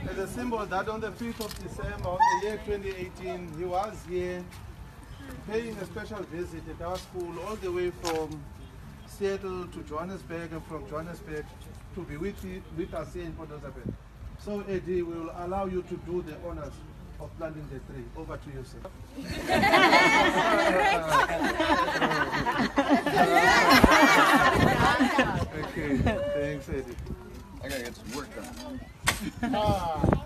as a symbol that on the 5th of December of the year 2018, he was here paying a special visit at our school all the way from Seattle to Johannesburg and from Johannesburg to be with us here in Port Elizabeth. So Eddie, we will allow you to do the honors of planting the tree. Over to you, sir. Okay, thanks Eddie. I gotta get some work done.